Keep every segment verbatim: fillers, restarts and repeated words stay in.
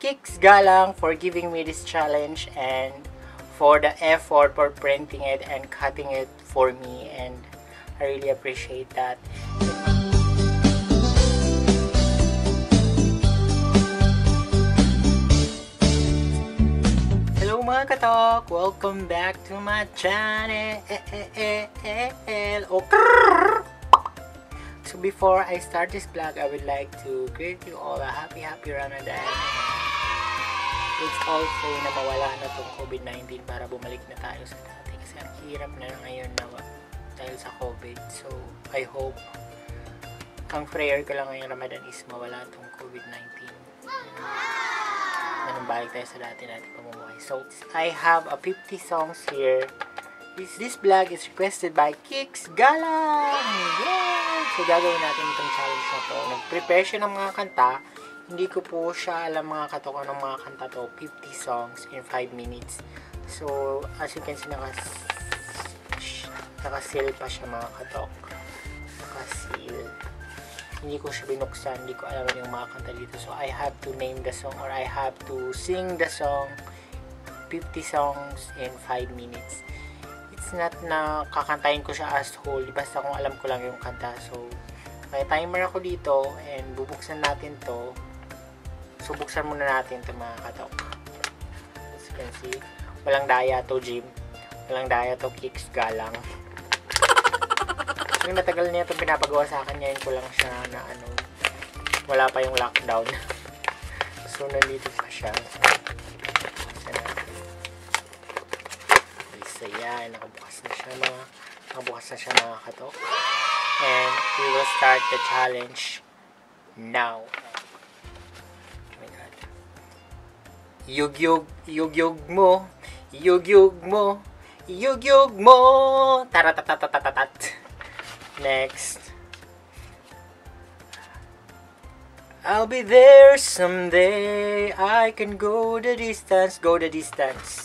Kicks Galang for giving me this challenge and for the effort for printing it and cutting it for me, and I really appreciate that. Hello mga katok! Welcome back to my channel! Oh, so before I start this vlog, I would like to greet you all a happy happy Ramadan. It's also na mawala na tong COVID nineteen para bumalik na tayo sa dati, kasi ang hirap na ngayon na dahil sa COVID. So I hope, ang prayer ko lang ngayong Ramadan is mawala tong COVID nineteen. Ganun balik tayo sa dati natin pamumuhay. So I have a fifty songs here. This, this vlog is requested by Kicks Galang! Yeah! So, gagawin natin itong challenge na to. Nag-prepare siya ng mga kanta. Hindi ko po siya alam mga katok ng mga kanta to. fifty songs in five minutes. So, as you can see, nakas nakasil pa siya mga katok. Nakasil. Hindi ko siya binuksan. Hindi ko alam yung mga kanta dito. So, I have to name the song or I have to sing the song. fifty songs in five minutes. It's not na kakantahin ko siya as whole, basta kung alam ko lang yung kanta. So may timer ako dito and bubuksan natin to. So buksan muna natin to mga katok. As you can see, walang daya to Jim, walang daya to Kicks Galang. Yung matagal niya itong pinapagawa sa akin, ngayon ko lang siya na ano, wala pa yung lockdown. So nandito pa siya. So yan, nakabukas na siya mga nakabukas na siya mga katok. And we will start the challenge now. Oh my God. Yug-yug, yug-yug mo, yug-yug mo, yug-yug mo, taratatatatat. Next. I'll be there someday, I can go the distance, go the distance.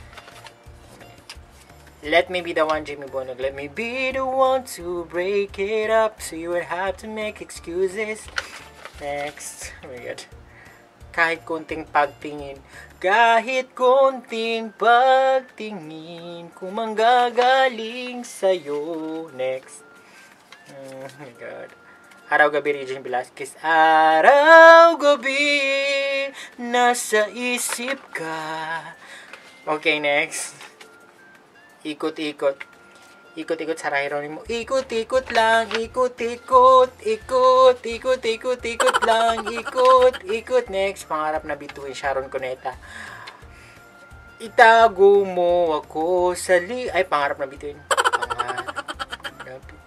Let me be the one, Jimmy Bonog. Let me be the one to break it up, so you would have to make excuses. Next. Oh my God. Kahit konting pagtingin, kahit konting pagtingin, kung manggagaling sa'yo. Next. Oh my God. Araw-gabi, Regine Velasquez. Araw-gabi, nasa isip ka. Okay, next. Ikot-ikot. Ikot-ikot sa Rairon mo. Ikot-ikot lang. Ikot-ikot. Ikot. Ikot-ikot. Ikot lang. Ikot. Ikot. Next. Pangarap na bituin. Sharon Cuneta. Itago mo ako sa li... Ay, pangarap na bituin. Pangarap na bituin.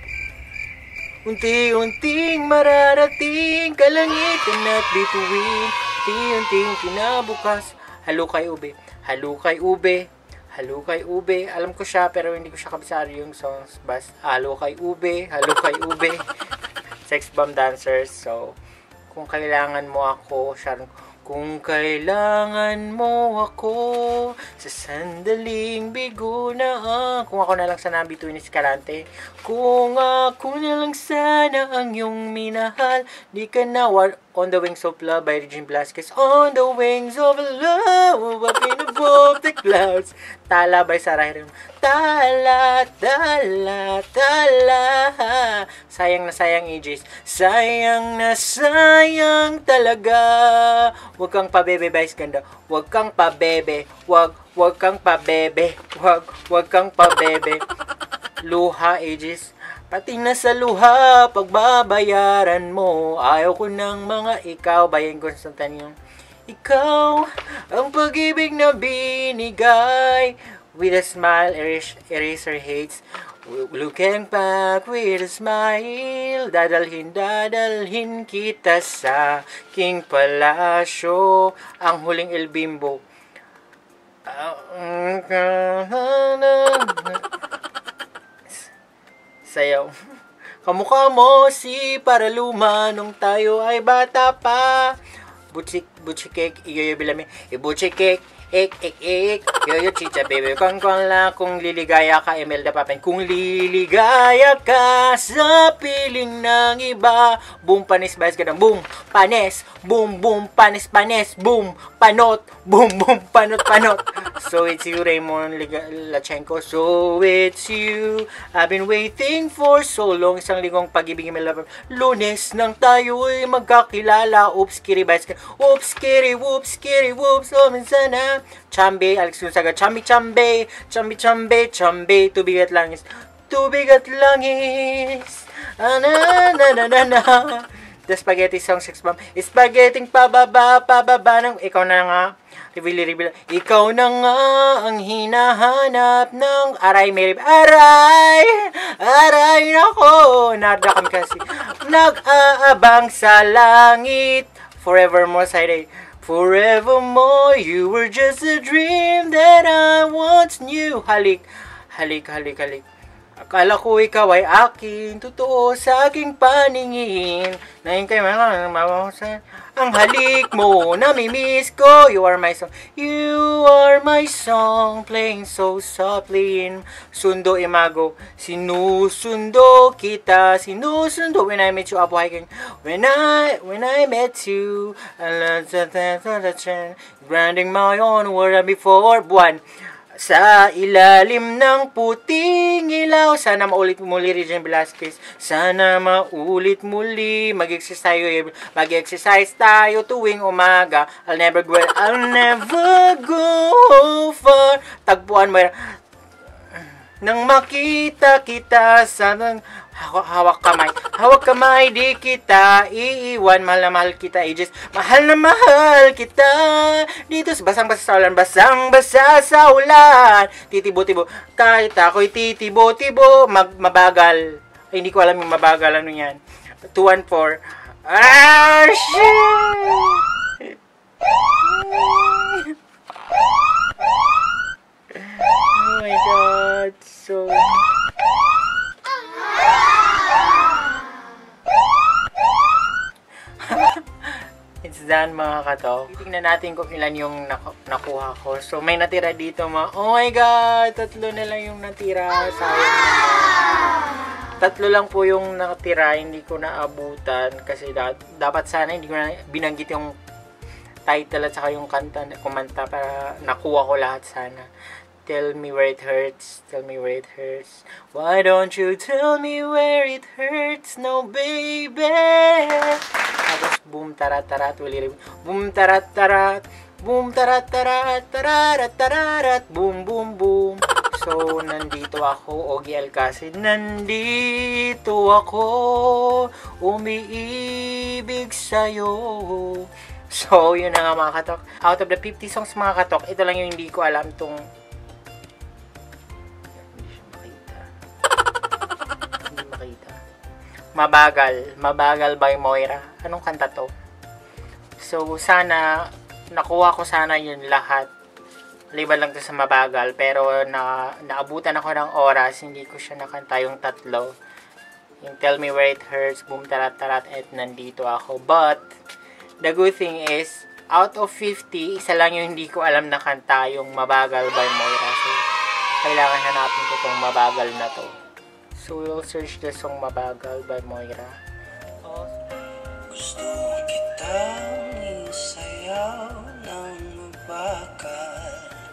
Unti-unting mararating kalangitan at bituin. Unti-unting kinabukas. Halukay ube. Halukay ube. Halukay ube. Alam ko siya pero hindi ko siya kabisado yung songs. Bas, halukay ube. Halukay ube. Sex Bomb Dancers. So, kung kailangan mo ako, Sharon, kung kailangan mo ako sa sandaling bigo na ah. Kung ako na lang sana bituin ni Escalante. Kung ako na lang sana ang iyong minahal. Di ka na war. On the Wings of Love by Regine Velasquez. On the Wings of Love, up in above the clouds. Tala by Sarah Heron. Tala, tala, tala. Sayang na sayang, A Js. Sayang na sayang talaga. Huwag kang pabebe, Vice Ganda. Huwag kang pabebe. Huwag, huwag kang pabebe. Huwag, huwag kang pabebe. Luha, A Js. Pati na sa luha, pagbabayaran mo. Ayaw ko ng mga ikaw. Bayan Constantine. Ikaw, ang pag-ibig na binigay. With a smile, erase, eraser hates. Looking back with a smile. Dadalhin, dadalhin kita sa King Palasyo. Ang huling El Bimbo. Sayaw. Kamukha mo si Paraluma nung tayo ay bata pa. Butchik, butchikek, iyoyo bilami. Ibutchikek, Ik, ik, ik. Yoyo, chicha, baby. Kung kung lang, kung liligaya ka, Imelda Papen. Kung liligaya ka sa piling ng iba. Boom, panis, bayas ka ng boom, panis. Boom, boom, panis, panis. Boom, panot. Boom, boom, panot, panot. So it's you, Raymond Lachenko. So it's you. I've been waiting for so long. Isang linggong pag-ibig, Imelda Papen. Lunes nang tayo'y magkakilala. Oops, kiri, bayas ka. Oops, kiri, whoops, kiri, whoops. Oh, minsan na. Chambe, Alex Gonzaga, chambi, chambe, chambi, chambe, chambe, tubig at langis, tubig at langis, ah, na, na, na, na, na. The Spaghetti Song, Sex Bomb, spaghetti pababa, pababa ng, ikaw na nga, reveal, reveal, ikaw na nga ang hinahanap ng aray, may aray, aray, nako, narda kami kasi, nag-aabang sa langit, forevermore, side forevermore, you were just a dream that I once knew. Halik, halik, halik, halik. Akala ko ikaw ay akin, totoo sa aking paningin. Nahin kayo mga mamawasan. Ang halik mo, namimiss ko. You are my song, you are my song, playing so softly in Sundo Imago. Sinusundo kita, sinusundo. When I met you, Apo Hiking. When I, when I met you, I love the branding my own word before. Buwan. Sa ilalim ng puting ilaw. Sana maulit muli, Regine Velasquez. Sana maulit muli. Mag-exercise tayo, mag-exercise tayo tuwing umaga. I'll never go, I'll never go far. Tagpuan mo. Nang makita kita sa hawak kamay, hawak kamay, di kita iiwan, mahal na mahal kita, ages, mahal na mahal kita, dito sa basang-basa sa ulan, basang-basa sa ulan, titibo-tibo, kahit ako'y titibo-tibo, mag mabagal, ay, hindi ko alam yung mabagal, ano yan, two one four, ah, shit! Oh my God, so... It's done, mga katok. Titingnan natin kung ilan yung naku nakuha ko. So, may natira dito, mga... Oh my God! Tatlo na lang yung natira. Sayang naman. Tatlo lang po yung natira. Hindi ko naabutan. Kasi da dapat sana hindi ko na binanggit yung title at saka yung kanta, kumanta para nakuha ko lahat sana. Tell me where it hurts, tell me where it hurts. Why don't you tell me where it hurts, no baby? Tapos boom tarat tarat, wali boom tarat tarat, boom tarat tarat, tararat tararat, boom boom boom. So nandito ako, Ogie Alcacid, nandito ako, umiibig sa'yo. So yun na nga, mga katok. Out of the fifty songs, mga katok, ito lang yung hindi ko alam tong Mabagal. Mabagal by Moira. Anong kanta to? So, sana, nakuha ko sana yun lahat. Liban lang to sa Mabagal. Pero, na, naabutan ako ng oras. Hindi ko siya nakanta yung tatlo. Yung Tell Me Where It Hurts, Boom Tarat Tarat, at nandito ako. But, the good thing is, out of fifty, isa lang yung hindi ko alam na kanta, yung Mabagal by Moira. So, kailangan hanapin ko tong Mabagal na to. So, we'll search the song Mabagal by Moira. Gusto kitang isayaw ng mabagal.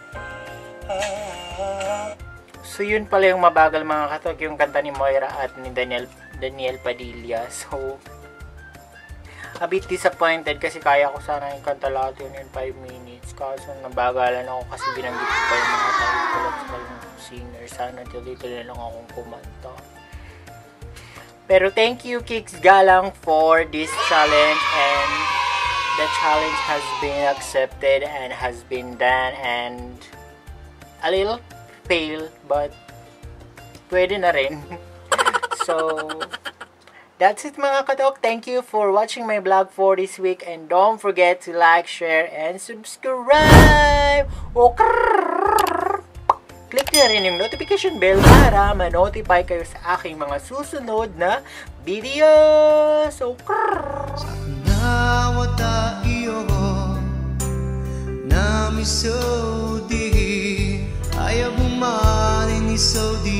Ah. So, yun pala yung Mabagal, mga katok, yung kanta ni Moira at ni Daniel, Daniel Padilla. So, a bit disappointed kasi kaya ko sana yung kanta lahat yun in five minutes. Kaso nabagalan ako kasi binanggit ko pa yung mga title at yung singer. Sana dito na lang akong kumanta. Pero thank you, Kix Galang, for this challenge, and the challenge has been accepted and has been done, and a little fail, but pwede na rin. So, that's it, mga katok. Thank you for watching my vlog for this week, and don't forget to like, share, and subscribe. Okay. Click na rin yung notification bell para ma-notify kayo sa aking mga susunod na video. So, krrrr! isaw di